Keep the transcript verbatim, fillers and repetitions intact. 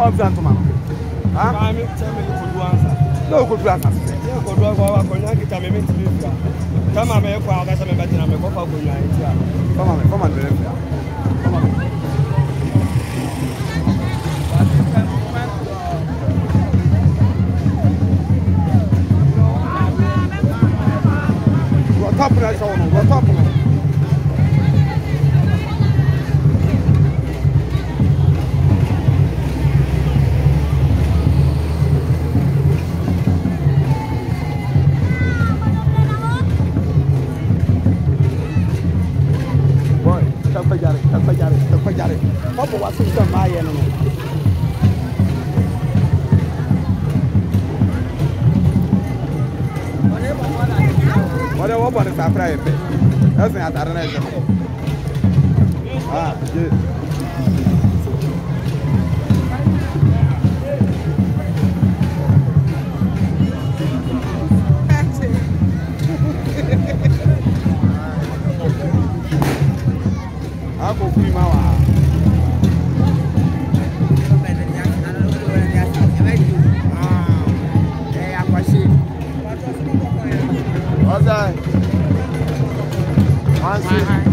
of Zantoman. I'm Nkoranza. No, Nkoranza. Nkoranza, Konyanki, Tamemi, come on, I'm going to make a Come on, come on, come on. What happened? I saw what happened. Papa was in my enemy. Whatever one is a private. That's not I don't know. Ah, good. I'll go free my What's that?